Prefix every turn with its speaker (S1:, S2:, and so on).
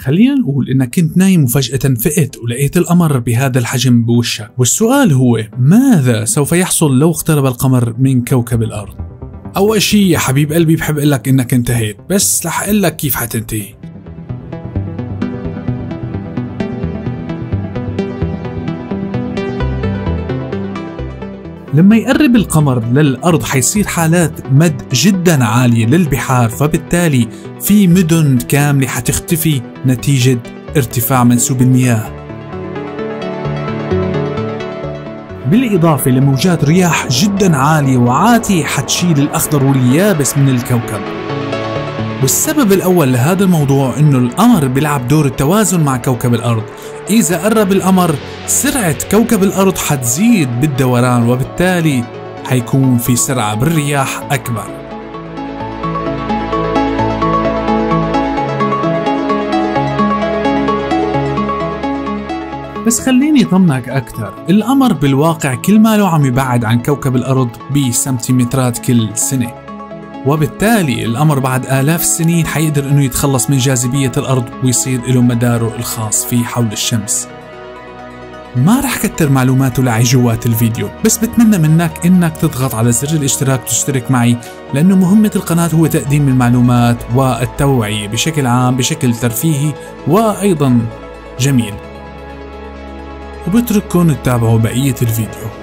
S1: خلينا نقول إنك كنت نايم وفجأة فقت ولقيت القمر بهذا الحجم بوشك، والسؤال هو ماذا سوف يحصل لو اقترب القمر من كوكب الأرض؟ أول شي يا حبيب قلبي بحب أقولك إنك انتهيت، بس رح أقولك كيف حتنتهي. لما يقرب القمر للأرض حيصير حالات مد جدا عالية للبحار، فبالتالي في مدن كاملة حتختفي نتيجة ارتفاع منسوب المياه، بالإضافة لموجات رياح جدا عالية وعاتية حتشيل الأخضر واليابس من الكوكب. والسبب الأول لهذا الموضوع إنه القمر بيلعب دور التوازن مع كوكب الأرض. إذا قرب القمر سرعة كوكب الأرض حتزيد بالدوران، وبالتالي حيكون في سرعة بالرياح أكبر. بس خليني طمنك أكثر، القمر بالواقع كل ماله عم يبعد عن كوكب الأرض بسنتيمترات كل سنة، وبالتالي القمر بعد آلاف السنين حيقدر إنه يتخلص من جاذبية الأرض ويصير له مداره الخاص فيه حول الشمس. ما رح كتر معلوماته لعي جوات الفيديو، بس بتمنى منك إنك تضغط على زر الاشتراك وتشترك معي، لأنه مهمة القناة هو تقديم المعلومات والتوعية بشكل عام بشكل ترفيهي وأيضا جميل. وبترككم تتابعوا بقية الفيديو.